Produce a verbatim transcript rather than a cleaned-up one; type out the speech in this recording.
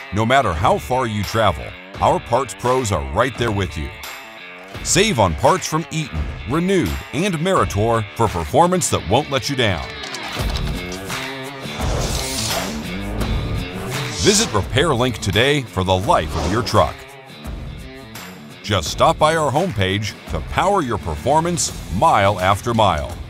No matter how far you travel, our parts pros are right there with you. Save on parts from Eaton, Renewed, and Meritor for performance that won't let you down. Visit Repairlink today for the life of your truck. Just stop by our homepage to power your performance mile after mile.